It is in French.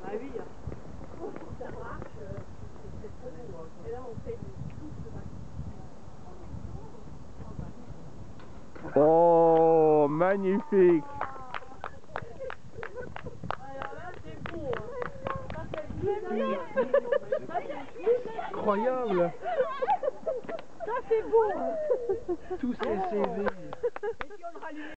Ah oui. Ça marche, c'est trop beau. Et là, on fait tout ce Oh, magnifique. Alors là, c'est beau. Incroyable. Ça, c'est beau. Tous ces CV.